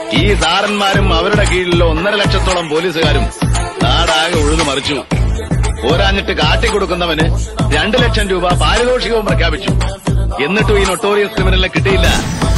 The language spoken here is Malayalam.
ഈ സാറന്മാരും അവരുടെ കീഴിലുള്ള 1.5 ലക്ഷത്തോളം പോലീസുകാരും നാടാകെ ഉഴുതു മറിച്ചു. പോരാഞ്ഞിട്ട് കാട്ടിക്കൊടുക്കുന്നവന് 2 ലക്ഷം രൂപ പാരിതോഷികവും പ്രഖ്യാപിച്ചു. എന്നിട്ടും ഈ നൊട്ടോറിയസ് ക്രിമിനലിനെ കിട്ടിയില്ല.